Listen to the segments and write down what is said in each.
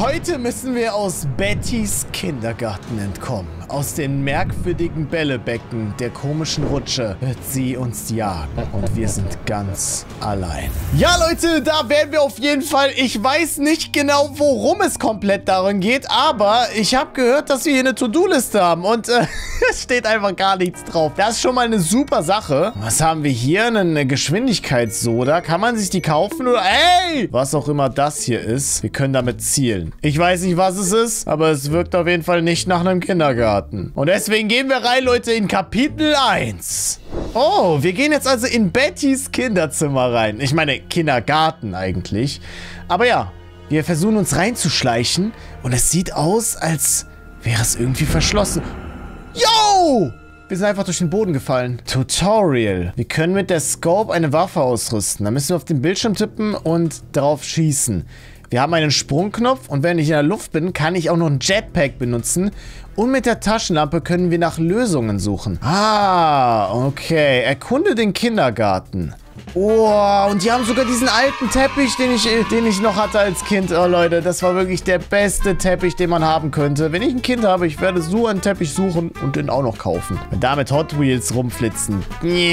Heute müssen wir aus Bettys Kindergarten entkommen. Aus den merkwürdigen Bällebecken der komischen Rutsche wird sie uns jagen. Und wir sind ganz allein. Ja, Leute, da werden wir auf jeden Fall. Ich weiß nicht genau, worum es komplett darin geht, aber ich habe gehört, dass wir hier eine To-Do-Liste haben. Und es steht einfach gar nichts drauf. Das ist schon mal eine super Sache. Was haben wir hier? Eine Geschwindigkeitssoda. Kann man sich die kaufen oder... Ey! Was auch immer das hier ist. Wir können damit zielen. Ich weiß nicht, was es ist, aber es wirkt auf jeden Fall nicht nach einem Kindergarten. Und deswegen gehen wir rein, Leute, in Kapitel 1. Oh, wir gehen jetzt also in Bettys Kinderzimmer rein. Ich meine, Kindergarten eigentlich. Aber ja, wir versuchen uns reinzuschleichen. Und es sieht aus, als wäre es irgendwie verschlossen. Yo! Wir sind einfach durch den Boden gefallen. Tutorial. Wir können mit der Scope eine Waffe ausrüsten. Da müssen wir auf den Bildschirm tippen und drauf schießen. Wir haben einen Sprungknopf und wenn ich in der Luft bin, kann ich auch noch ein Jetpack benutzen. Und mit der Taschenlampe können wir nach Lösungen suchen. Ah, okay. Erkunde den Kindergarten. Oh, und die haben sogar diesen alten Teppich, den ich noch hatte als Kind. Oh, Leute, das war wirklich der beste Teppich, den man haben könnte. Wenn ich ein Kind habe, ich werde so einen Teppich suchen und den auch noch kaufen. Und damit Hot Wheels rumflitzen.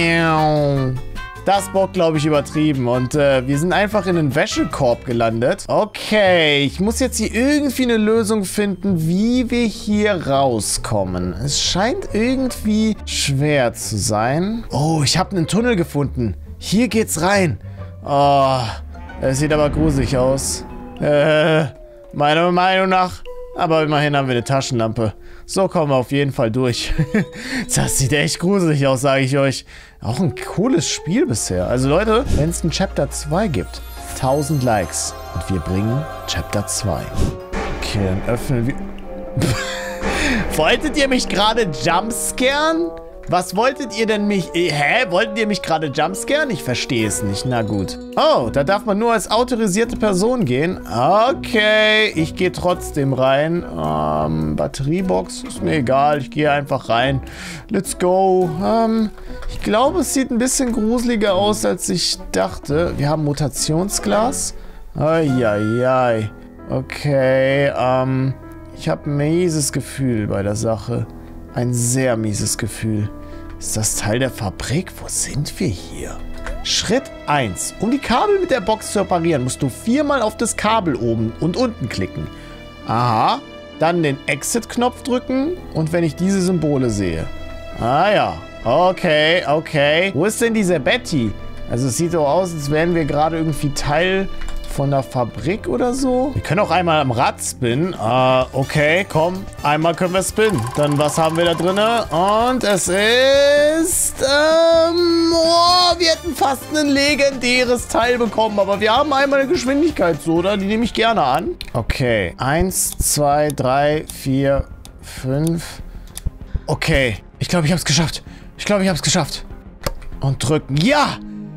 Das bockt, glaube ich, übertrieben. Und wir sind einfach in einen Wäschekorb gelandet. Okay, ich muss jetzt hier irgendwie eine Lösung finden, wie wir hier rauskommen. Es scheint irgendwie schwer zu sein. Oh, ich habe einen Tunnel gefunden. Hier geht's rein. Oh, das sieht aber gruselig aus. Meiner Meinung nach. Aber immerhin haben wir eine Taschenlampe. So kommen wir auf jeden Fall durch. Das sieht echt gruselig aus, sage ich euch. Auch ein cooles Spiel bisher. Also Leute, wenn es ein Chapter 2 gibt, 1000 Likes. Und wir bringen Chapter 2. Okay, dann öffnen wir... Wolltet ihr mich gerade jumpscaren? Was wolltet ihr denn mich... Wolltet ihr mich gerade jumpscaren? Ich verstehe es nicht. Na gut. Oh, da darf man nur als autorisierte Person gehen. Okay, ich gehe trotzdem rein. Batteriebox ist mir egal. Ich gehe einfach rein. Let's go. Ich glaube, es sieht ein bisschen gruseliger aus, als ich dachte. Wir haben Mutationsglas. Eieiei. Okay, ich habe ein mieses Gefühl bei der Sache. Ein sehr mieses Gefühl. Ist das Teil der Fabrik? Wo sind wir hier? Schritt 1. Um die Kabel mit der Box zu reparieren, musst du 4-mal auf das Kabel oben und unten klicken. Aha. Dann den Exit-Knopf drücken und wenn ich diese Symbole sehe. Ah ja. Okay, okay. Wo ist denn diese Betty? Also es sieht so aus, als wären wir gerade irgendwie Teil von der Fabrik oder so. Wir können auch einmal am Rad spinnen. Okay, komm. Einmal können wir spinnen. Dann, was haben wir da drin? Und es ist... wir hätten fast ein legendäres Teil bekommen. Aber wir haben einmal eine Geschwindigkeitssoda. Die nehme ich gerne an. Okay. 1, 2, 3, 4, 5. Okay. Ich glaube, ich habe es geschafft. Ich glaube, ich habe es geschafft. Und drücken. Ja!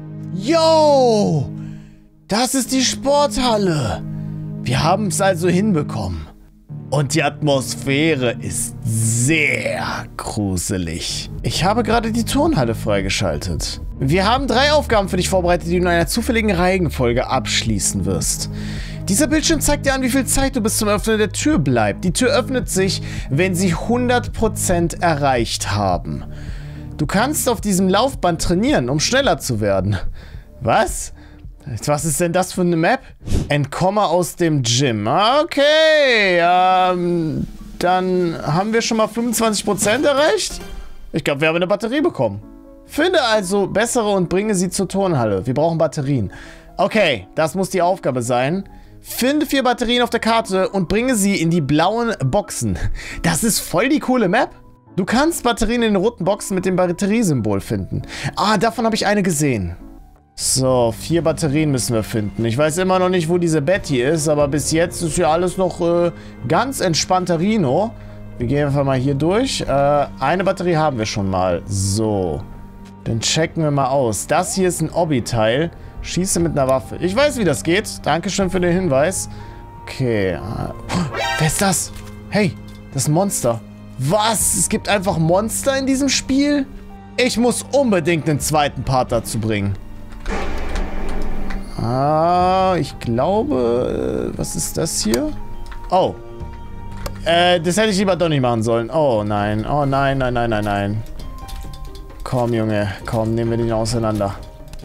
Yo! Das ist die Sporthalle. Wir haben es also hinbekommen. Und die Atmosphäre ist sehr gruselig. Ich habe gerade die Turnhalle freigeschaltet. Wir haben 3 Aufgaben für dich vorbereitet, die du in einer zufälligen Reihenfolge abschließen wirst. Dieser Bildschirm zeigt dir an, wie viel Zeit du bis zum Öffnen der Tür bleibt. Die Tür öffnet sich, wenn sie 100% erreicht haben. Du kannst auf diesem Laufband trainieren, um schneller zu werden. Was? Was ist denn das für eine Map? Entkomme aus dem Gym. Okay, dann haben wir schon mal 25% erreicht. Ich glaube, wir haben eine Batterie bekommen. Finde also bessere und bringe sie zur Turnhalle. Wir brauchen Batterien. Okay, das muss die Aufgabe sein. Finde 4 Batterien auf der Karte und bringe sie in die blauen Boxen. Das ist voll die coole Map. Du kannst Batterien in den roten Boxen mit dem Batteriesymbol finden. Ah, davon habe ich eine gesehen. So, 4 Batterien müssen wir finden. Ich weiß immer noch nicht, wo diese Betty ist, aber bis jetzt ist ja alles noch ganz entspannter Rino. Wir gehen einfach mal hier durch. Eine Batterie haben wir schon mal. So, dann checken wir mal aus. Das hier ist ein Obby-Teil. Schieße mit einer Waffe. Ich weiß, wie das geht. Dankeschön für den Hinweis. Okay. Wer ist das? Hey, das ist ein Monster. Was? Es gibt einfach Monster in diesem Spiel? Ich muss unbedingt einen zweiten Part dazu bringen. Ich glaube, was ist das hier? Oh. Das hätte ich lieber doch nicht machen sollen. Oh nein. Oh nein, nein, nein, nein, nein. Komm, Junge. Komm, nehmen wir den auseinander.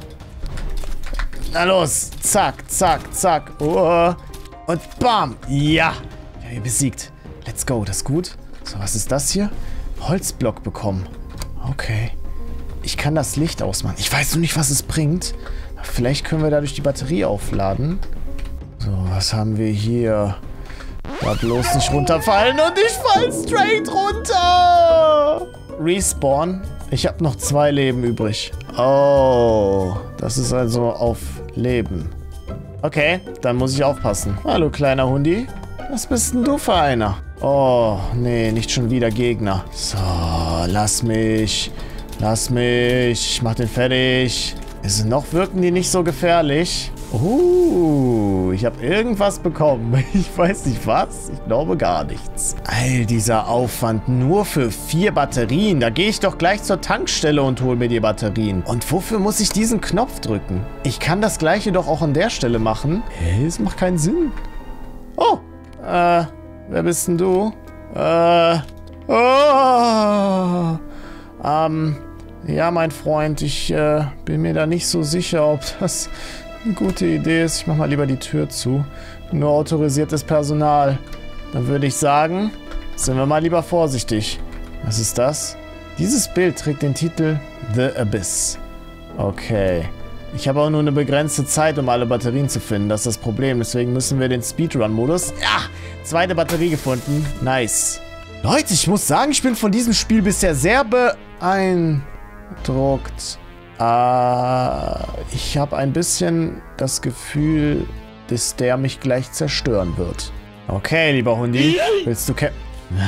Na los. Zack, zack, zack. Oh. Und bam. Ja. Wir haben ihn besiegt. Let's go. Das ist gut. So, was ist das hier? Holzblock bekommen. Okay. Ich kann das Licht ausmachen. Ich weiß nur nicht, was es bringt. Vielleicht können wir dadurch die Batterie aufladen. So, was haben wir hier? Da bloß nicht runterfallen und ich fall straight runter. Respawn. Ich habe noch 2 Leben übrig. Oh, das ist also auf Leben. Okay, dann muss ich aufpassen. Hallo, kleiner Hundi. Was bist denn du für einer? Oh, nee, nicht schon wieder Gegner. So, lass mich. Lass mich. Ich mach den fertig. Noch wirken die nicht so gefährlich. Ich habe irgendwas bekommen. Ich weiß nicht was. Ich glaube gar nichts. All dieser Aufwand nur für 4 Batterien. Da gehe ich doch gleich zur Tankstelle und hole mir die Batterien. Und wofür muss ich diesen Knopf drücken? Ich kann das gleiche doch auch an der Stelle machen. Es macht keinen Sinn. Oh, wer bist denn du? Ja, mein Freund, ich bin mir da nicht so sicher, ob das eine gute Idee ist. Ich mach mal lieber die Tür zu. Nur autorisiertes Personal. Dann würde ich sagen, sind wir mal lieber vorsichtig. Was ist das? Dieses Bild trägt den Titel The Abyss. Okay. Ich habe auch nur eine begrenzte Zeit, um alle Batterien zu finden. Das ist das Problem. Deswegen müssen wir den Speedrun-Modus... Ja! 2. Batterie gefunden. Nice. Leute, ich muss sagen, ich bin von diesem Spiel bisher sehr beeindruckt. Ich habe ein bisschen das Gefühl, dass der mich gleich zerstören wird. Okay, lieber Hundi. Willst du kämpfen?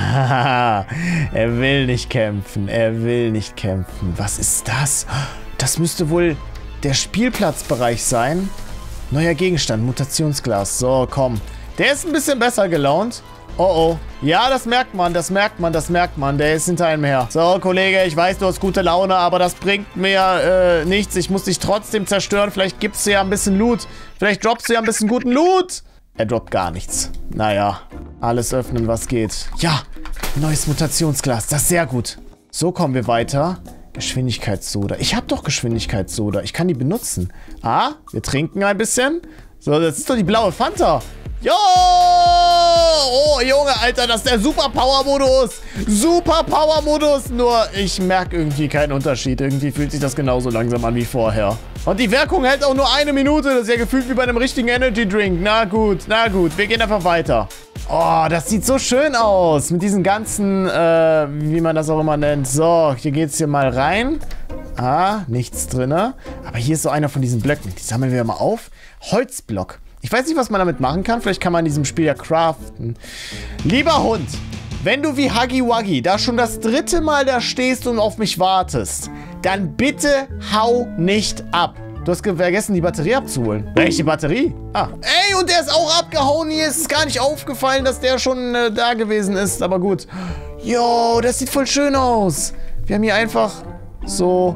Er will nicht kämpfen. Er will nicht kämpfen. Was ist das? Das müsste wohl der Spielplatzbereich sein. Neuer Gegenstand, Mutationsglas. So, komm. Der ist ein bisschen besser gelaunt. Oh, oh. Ja, das merkt man, das merkt man, das merkt man. Der ist hinter einem her. So, Kollege, ich weiß, du hast gute Laune, aber das bringt mir nichts. Ich muss dich trotzdem zerstören. Vielleicht gibst du ja ein bisschen Loot. Vielleicht droppst du ja ein bisschen guten Loot. Er droppt gar nichts. Naja, alles öffnen, was geht. Ja, neues Mutationsglas. Das ist sehr gut. So kommen wir weiter. Geschwindigkeitssoda. Ich habe doch Geschwindigkeitssoda. Ich kann die benutzen. Ah, wir trinken ein bisschen. So, das ist doch die blaue Fanta. Jo! Oh, Junge, Alter, das ist der Super-Power-Modus. Super-Power-Modus. Nur, ich merke irgendwie keinen Unterschied. Irgendwie fühlt sich das genauso langsam an wie vorher. Und die Wirkung hält auch nur 1 Minute. Das ist ja gefühlt wie bei einem richtigen Energy-Drink. Na gut, wir gehen einfach weiter. Oh, das sieht so schön aus. Mit diesen ganzen, wie man das auch immer nennt. So, hier geht's hier mal rein. Ah, nichts drin. Aber hier ist so einer von diesen Blöcken. Die sammeln wir mal auf. Holzblock. Ich weiß nicht, was man damit machen kann. Vielleicht kann man in diesem Spiel ja craften. Lieber Hund, wenn du wie Huggy Wuggy da schon das 3. Mal da stehst und auf mich wartest, dann bitte hau nicht ab. Du hast vergessen, die Batterie abzuholen. Welche Batterie? Ah. Ey, und der ist auch abgehauen. Hier ist es gar nicht aufgefallen, dass der schon da gewesen ist. Aber gut. Jo, das sieht voll schön aus. Wir haben hier einfach so,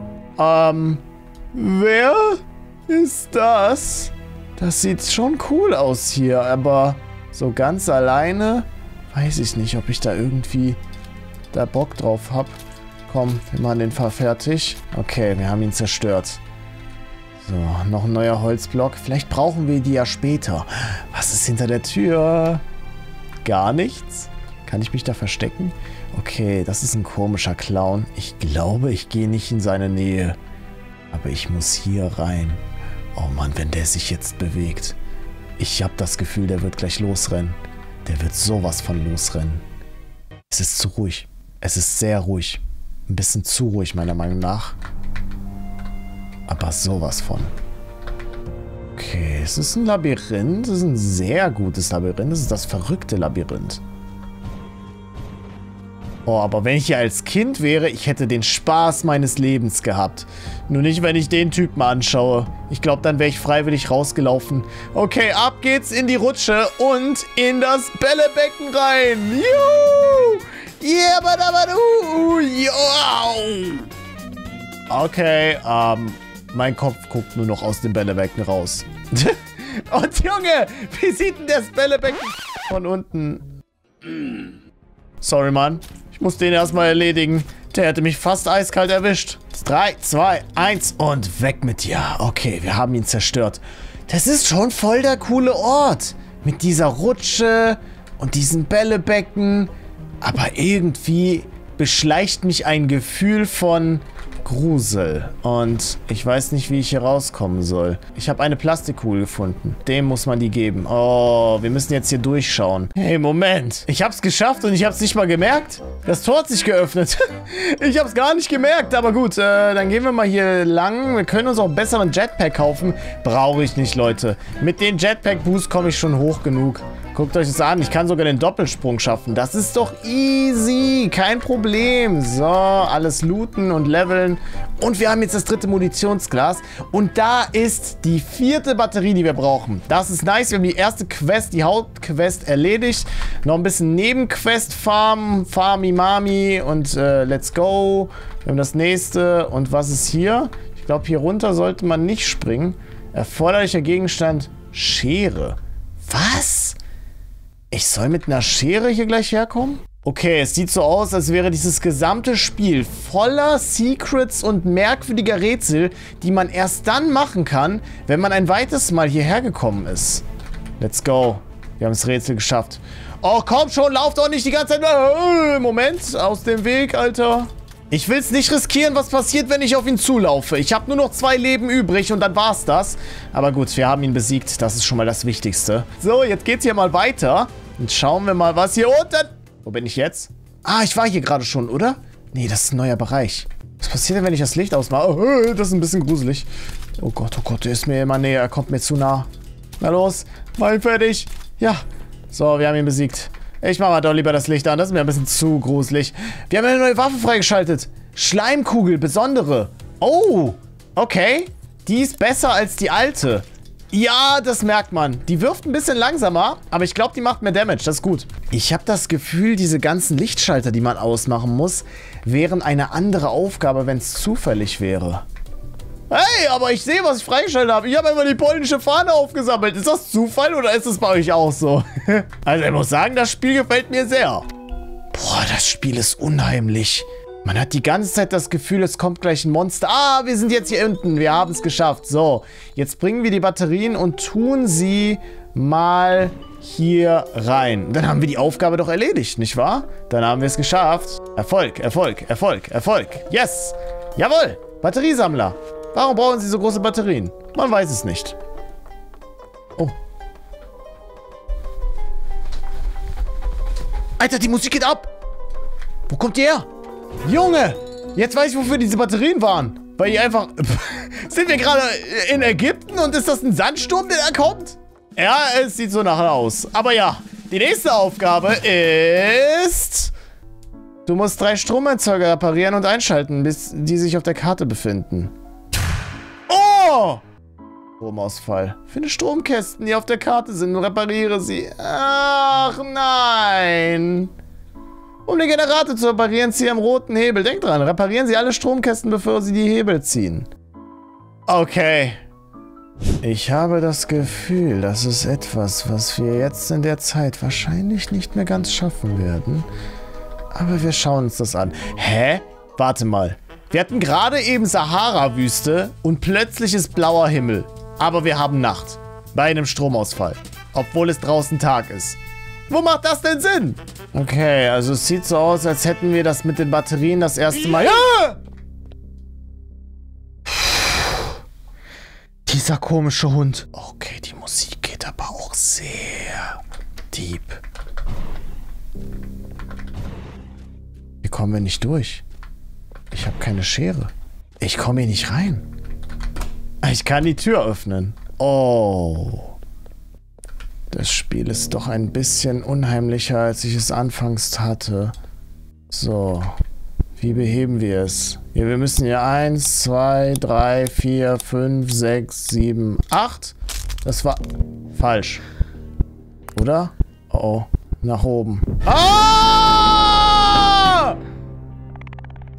wer ist das? Das sieht schon cool aus hier, aber so ganz alleine weiß ich nicht, ob ich da irgendwie da Bock drauf habe. Komm, wir machen den Fall fertig. Okay, wir haben ihn zerstört. So, noch ein neuer Holzblock. Vielleicht brauchen wir die ja später. Was ist hinter der Tür? Gar nichts? Kann ich mich da verstecken? Okay, das ist ein komischer Clown. Ich glaube, ich gehe nicht in seine Nähe. Aber ich muss hier rein. Oh Mann, wenn der sich jetzt bewegt. Ich habe das Gefühl, der wird gleich losrennen. Der wird sowas von losrennen. Es ist zu ruhig. Es ist sehr ruhig. Ein bisschen zu ruhig, meiner Meinung nach. Aber sowas von. Okay, es ist ein Labyrinth. Es ist ein sehr gutes Labyrinth. Es ist das verrückte Labyrinth. Oh, aber wenn ich hier als Kind wäre, ich hätte den Spaß meines Lebens gehabt. Nur nicht, wenn ich den Typen anschaue. Ich glaube, dann wäre ich freiwillig rausgelaufen. Okay, ab geht's in die Rutsche und in das Bällebecken rein. Juhu! Yeah, badabadu! Okay, mein Kopf guckt nur noch aus dem Bällebecken raus. Und Junge, wie sieht denn das Bällebecken... von unten. Sorry, Mann. Ich muss den erstmal erledigen. Der hätte mich fast eiskalt erwischt. 3, 2, 1 und weg mit dir. Okay, wir haben ihn zerstört. Das ist schon voll der coole Ort. Mit dieser Rutsche und diesem Bällebecken. Aber irgendwie beschleicht mich ein Gefühl von Grusel. Und ich weiß nicht, wie ich hier rauskommen soll. Ich habe eine Plastikkugel gefunden. Dem muss man die geben. Oh, wir müssen jetzt hier durchschauen. Hey, Moment. Ich habe es geschafft und ich habe es nicht mal gemerkt. Das Tor hat sich geöffnet. Ich habe es gar nicht gemerkt. Aber gut, dann gehen wir mal hier lang. Wir können uns auch einen besseren Jetpack kaufen. Brauche ich nicht, Leute. Mit den Jetpack-Boost komme ich schon hoch genug. Guckt euch das an. Ich kann sogar den Doppelsprung schaffen. Das ist doch easy. Kein Problem. So, alles looten und leveln. Und wir haben jetzt das 3. Munitionsglas. Und da ist die 4. Batterie, die wir brauchen. Das ist nice. Wir haben die erste Quest, die Hauptquest erledigt. Noch ein bisschen Nebenquest farmen. Farmi Mami und let's go. Wir haben das nächste. Und was ist hier? Ich glaube, hier runter sollte man nicht springen. Erforderlicher Gegenstand. Schere. Was? Ich soll mit einer Schere hier gleich herkommen? Okay, es sieht so aus, als wäre dieses gesamte Spiel voller Secrets und merkwürdiger Rätsel, die man erst dann machen kann, wenn man ein weiteres Mal hierher gekommen ist. Let's go. Wir haben das Rätsel geschafft. Oh, komm schon, lauf doch nicht die ganze Zeit. Moment, aus dem Weg, Alter. Ich will es nicht riskieren, was passiert, wenn ich auf ihn zulaufe. Ich habe nur noch 2 Leben übrig und dann war's das. Aber gut, wir haben ihn besiegt. Das ist schon mal das Wichtigste. So, jetzt geht's hier mal weiter. Und schauen wir mal, was hier unten... Wo bin ich jetzt? Ah, ich war hier gerade schon, oder? Nee, das ist ein neuer Bereich. Was passiert denn, wenn ich das Licht ausmache? Oh, das ist ein bisschen gruselig. Oh Gott, der ist mir immer näher. Er kommt mir zu nah. Na los, mal fertig. Ja. So, wir haben ihn besiegt. Ich mache mal doch lieber das Licht an. Das ist mir ein bisschen zu gruselig. Wir haben eine neue Waffe freigeschaltet. Schleimkugel, besondere. Oh, okay. Die ist besser als die alte. Ja, das merkt man. Die wirft ein bisschen langsamer, aber ich glaube, die macht mehr Damage. Das ist gut. Ich habe das Gefühl, diese ganzen Lichtschalter, die man ausmachen muss, wären eine andere Aufgabe, wenn es zufällig wäre. Hey, aber ich sehe, was ich freigeschaltet habe. Ich habe einfach die polnische Fahne aufgesammelt. Ist das Zufall oder ist das bei euch auch so? Also ich muss sagen, das Spiel gefällt mir sehr. Boah, das Spiel ist unheimlich. Man hat die ganze Zeit das Gefühl, es kommt gleich ein Monster. Ah, wir sind jetzt hier unten. Wir haben es geschafft. So, jetzt bringen wir die Batterien und tun sie mal hier rein. Dann haben wir die Aufgabe doch erledigt, nicht wahr? Dann haben wir es geschafft. Erfolg, Erfolg, Erfolg, Erfolg. Yes! Jawohl! Batteriesammler. Warum brauchen sie so große Batterien? Man weiß es nicht. Oh. Alter, die Musik geht ab! Wo kommt die her? Junge! Jetzt weiß ich, wofür diese Batterien waren. Weil die einfach... Sind wir gerade in Ägypten und ist das ein Sandsturm, der da kommt? Ja, es sieht so nachher aus. Aber ja, die nächste Aufgabe ist... Du musst 3 Stromerzeuger reparieren und einschalten, bis die sich auf der Karte befinden. Oh! Stromausfall. Finde Stromkästen, die auf der Karte sind und repariere sie. Ach nein! Um den Generator zu reparieren, ziehe am roten Hebel. Denkt dran, reparieren Sie alle Stromkästen, bevor Sie die Hebel ziehen. Okay. Ich habe das Gefühl, das ist etwas, was wir jetzt in der Zeit wahrscheinlich nicht mehr ganz schaffen werden. Aber wir schauen uns das an. Hä? Warte mal. Wir hatten gerade eben Sahara-Wüste und plötzlich ist blauer Himmel. Aber wir haben Nacht. Bei einem Stromausfall. Obwohl es draußen Tag ist. Wo macht das denn Sinn? Okay, also es sieht so aus, als hätten wir das mit den Batterien das erste Mal... Ja! Dieser komische Hund. Okay, die Musik geht aber auch sehr deep. Hier kommen wir nicht durch. Ich habe keine Schere. Ich komme hier nicht rein. Ich kann die Tür öffnen. Oh. Das Spiel ist doch ein bisschen unheimlicher, als ich es anfangs hatte. So. Wie beheben wir es? Ja, wir müssen hier 1, 2, 3, 4, 5, 6, 7, 8. Das war falsch. Oder? Oh. Nach oben. Ah!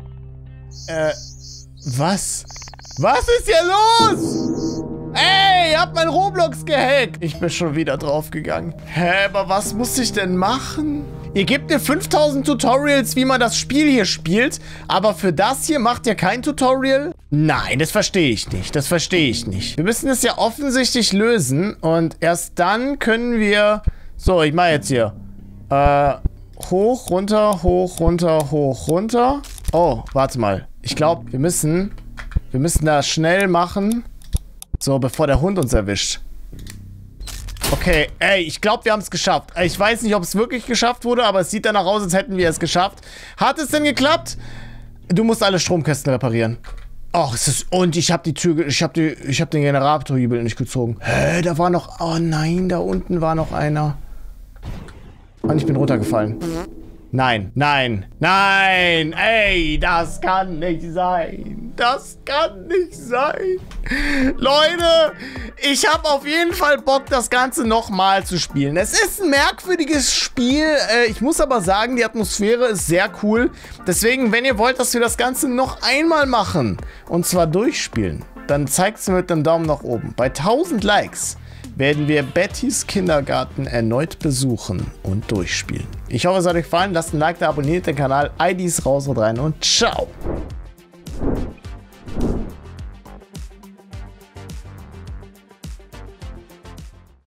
Was? Was ist hier los? Ey, ihr habt mein Roblox gehackt. Ich bin schon wieder draufgegangen. Hä, aber was muss ich denn machen? Ihr gebt mir 5000 Tutorials, wie man das Spiel hier spielt, aber für das hier macht ihr kein Tutorial? Nein, das verstehe ich nicht. Das verstehe ich nicht. Wir müssen es ja offensichtlich lösen und erst dann können wir... So, ich mache jetzt hier. Hoch, runter, hoch, runter, hoch, runter. Oh, warte mal. Ich glaube, wir müssen das schnell machen. So, bevor der Hund uns erwischt. Okay, ey, ich glaube, wir haben es geschafft. Ich weiß nicht, ob es wirklich geschafft wurde, aber es sieht danach aus, als hätten wir es geschafft. Hat es denn geklappt? Du musst alle Stromkästen reparieren. Oh, es ist... Und ich habe die Tür... Ich habe den Generatorhebel nicht gezogen. Hä, da war noch... Oh nein, da unten war noch einer. Und ich bin runtergefallen. Nein, nein, nein! Ey, das kann nicht sein! Das kann nicht sein! Leute, ich habe auf jeden Fall Bock, das Ganze nochmal zu spielen. Es ist ein merkwürdiges Spiel. Ich muss aber sagen, die Atmosphäre ist sehr cool. Deswegen, wenn ihr wollt, dass wir das Ganze noch einmal machen, und zwar durchspielen, dann zeigt es mir mit einem Daumen nach oben. Bei 1000 Likes werden wir Bettys Kindergarten erneut besuchen und durchspielen. Ich hoffe, es hat euch gefallen. Lasst ein Like da, abonniert den Kanal. IDs raus und rein und ciao!